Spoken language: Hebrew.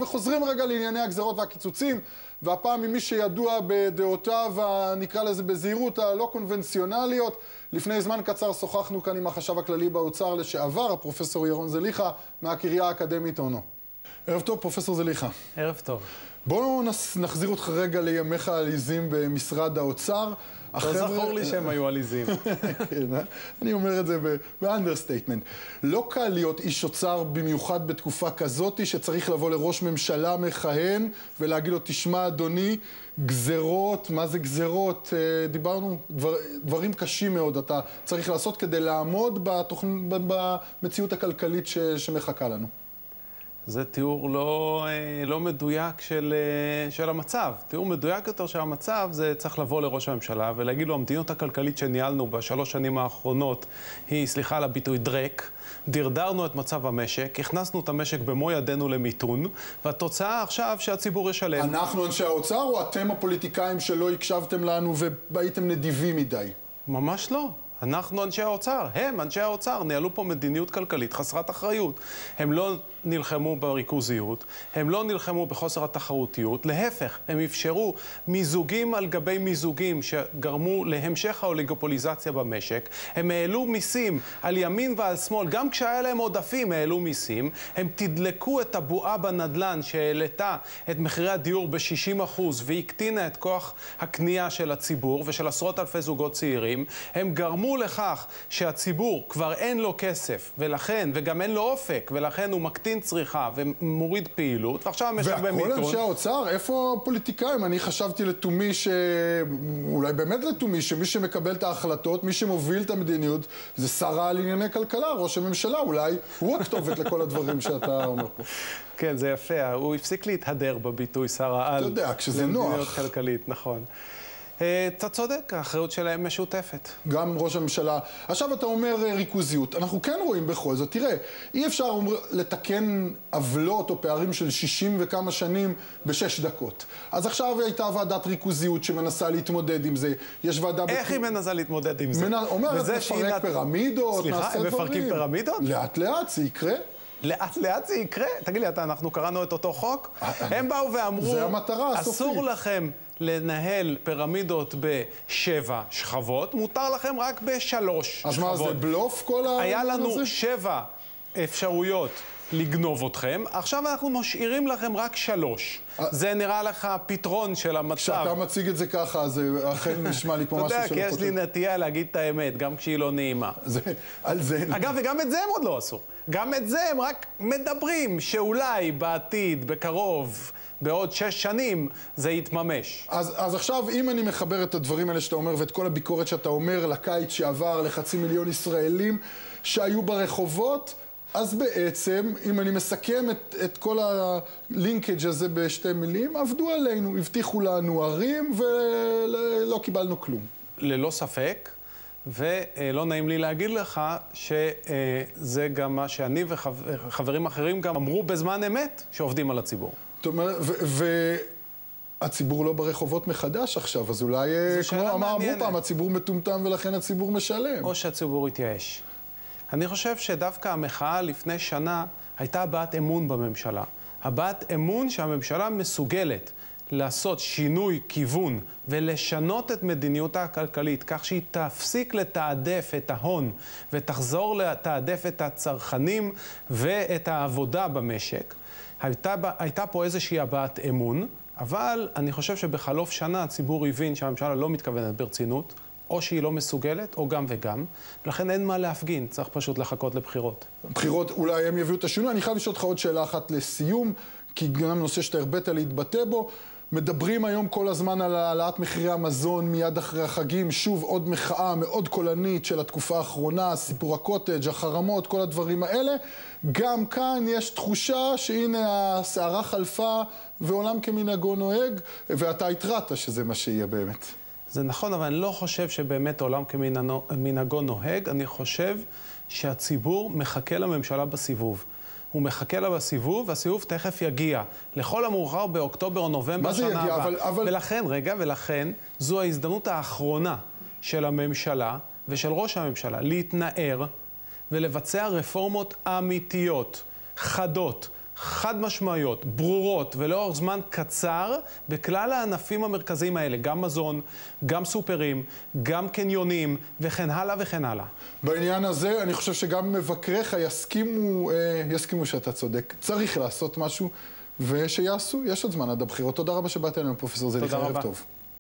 וחוזרים רגע לענייני הגזרות והקיצוצים, והפעם ממי שידוע בדעותיו, נקרא לזה בזהירות, הלא קונבנציונליות. לפני זמן קצר שוחחנו כאן עם החשב הכללי באוצר לשעבר, הפרופסור ירון זליכה, מהקריה האקדמית אונו. ערב טוב, פרופסור זליכה. ערב טוב. בואו נחזיר אותך רגע לימיך העליזים במשרד האוצר. לא זכור לי שהם היו עליזים. אני אומר את זה באנדרסטייטמנט. לא קל להיות איש אוצר במיוחד בתקופה כזאת שצריך לבוא לראש ממשלה מכהן ולהגיד לו, תשמע אדוני, גזרות, מה זה גזרות? דיברנו, דברים קשים מאוד אתה צריך לעשות כדי לעמוד במציאות הכלכלית שמחכה לנו. זה תיאור לא מדויק של המצב. תיאור מדויק יותר של המצב זה צריך לבוא לראש הממשלה ולהגיד לו, המדיניות הכלכלית שניהלנו בשלוש שנים האחרונות היא, סליחה על הביטוי, דרק. דרדרנו את מצב המשק, הכנסנו את המשק במו ידינו למיתון, והתוצאה עכשיו שהציבור ישלם. אנחנו אנשי האוצר או אתם הפוליטיקאים שלא הקשבתם לנו והייתם נדיבים מדי? ממש לא. אנחנו אנשי האוצר, הם אנשי האוצר, ניהלו פה מדיניות כלכלית חסרת אחריות. הם לא נלחמו בריכוזיות, הם לא נלחמו בחוסר התחרותיות, להפך, הם אפשרו מיזוגים על גבי מיזוגים שגרמו להמשך האוליגופוליזציה במשק, הם העלו מיסים על ימין ועל שמאל, גם כשהיה להם עודפים העלו מיסים, הם תדלקו את הבועה בנדלן שהעלתה את מחירי הדיור ב-60% והקטינה את כוח הקנייה של הציבור ושל עשרות אלפי זוגות צעירים, הם גרמו לכך שהציבור כבר אין לו כסף ולכן, וגם אין לו אופק, ולכן הוא מקטין צריכה ומוריד פעילות, ועכשיו המשק במיתון. והכל אנשי האוצר, איפה הפוליטיקאים? אני חשבתי לתומי אולי באמת לתומי, שמי שמקבל את ההחלטות, מי שמוביל את המדיניות, זה שר על ענייני כלכלה, ראש הממשלה, אולי הוא הכתובת לכל הדברים שאתה אומר פה. כן, זה יפה, הוא הפסיק להתהדר בביטוי שר העל. אתה יודע, כשזה נוח. למדיניות כלכלית, נכון. אתה צודק, האחריות שלהם משותפת. גם ראש הממשלה. עכשיו אתה אומר ריכוזיות. אנחנו כן רואים בכל זאת. תראה, אי אפשר לתקן עוולות או פערים של 60 וכמה שנים ב6 דקות. אז עכשיו הייתה ועדת ריכוזיות שמנסה להתמודד עם זה. יש ועדה... איך היא מנסה להתמודד עם זה? אומרת, נפרק פירמידות, סליחה, הם מפרקים פירמידות? לאט לאט זה יקרה. לאט לאט זה יקרה? תגיד לי, אנחנו קראנו את אותו חוק? הם באו ואמרו, זה המטרה הסופית. אסור לכם לנהל פירמידות ב7 שכבות, מותר לכם רק ב3 שכבות. אז מה, זה בלוף כל הזה? היה לנו 7 אפשרויות לגנוב אתכם, עכשיו אנחנו משאירים לכם רק 3. זה נראה לך פתרון של המצב. כשאתה מציג את זה ככה, זה אכן נשמע לי כמו משהו אתה יודע, כי יש לי נטייה להגיד את האמת, גם כשהיא לא נעימה. אגב, וגם את זה הם עוד לא עשו. גם את זה הם רק מדברים שאולי בעתיד, בקרוב, בעוד 6 שנים, זה יתממש. אז עכשיו, אם אני מחבר את הדברים האלה שאתה אומר, ואת כל הביקורת שאתה אומר לקיץ שעבר, ל500,000 ישראלים שהיו ברחובות, אז בעצם, אם אני מסכם את כל הלינקג' הזה בשתי מילים, עבדו עלינו, הבטיחו לנו ערים ולא קיבלנו כלום. ללא ספק, ולא נעים לי להגיד לך שזה גם מה שאני וחברים אחרים גם אמרו בזמן אמת שעובדים על הציבור. זאת אומרת, והציבור לא ברחובות מחדש עכשיו, אז אולי, כמו אמרו פעם, הציבור מטומטם ולכן הציבור משלם. או שהציבור יתייאש. אני חושב שדווקא המחאה לפני שנה הייתה הבעת אמון בממשלה. הבעת אמון שהממשלה מסוגלת לעשות שינוי כיוון ולשנות את מדיניותה הכלכלית כך שהיא תפסיק לתעדף את ההון ותחזור לתעדף את הצרכנים ואת העבודה במשק. הייתה פה איזושהי הבעת אמון, אבל אני חושב שבחלוף שנה הציבור הבין שהממשלה לא מתכוונת ברצינות, או שהיא לא מסוגלת, או גם וגם, ולכן אין מה להפגין, צריך פשוט לחכות לבחירות. בחירות, אולי הם יביאו את השינוי. אני חייב לשאול אותך עוד שאלה אחת לסיום, כי גם נושא שאתה הרבאת להתבטא בו. מדברים היום כל הזמן על העלאת מחירי המזון מיד אחרי החגים, שוב עוד מחאה מאוד קולנית של התקופה האחרונה, סיפור הקוטג', החרמות, כל הדברים האלה. גם כאן יש תחושה שהנה הסערה חלפה ועולם כמנהגו נוהג, ואתה התרעת שזה מה שיהיה באמת. זה נכון, אבל אני לא חושב שבאמת עולם כמנהגו נוהג, אני חושב שהציבור מחכה לממשלה בסיבוב. הוא מחכה לה בסיבוב, והסיבוב תכף יגיע. לכל המאוחר באוקטובר או נובמבר שנה הבאה. ולכן, ולכן, זו ההזדמנות האחרונה של הממשלה ושל ראש הממשלה להתנער ולבצע רפורמות אמיתיות, חדות, חד משמעיות, ברורות ולאורך זמן קצר בכלל הענפים המרכזיים האלה, גם מזון, גם סופרים, גם קניונים וכן הלאה וכן הלאה. בעניין הזה אני חושב שגם מבקריך יסכימו שאתה צודק. צריך לעשות משהו ושיעשו, יש עוד זמן עד הבחירות. תודה רבה שבאת אלינו פרופסור זליכה, ערב טוב.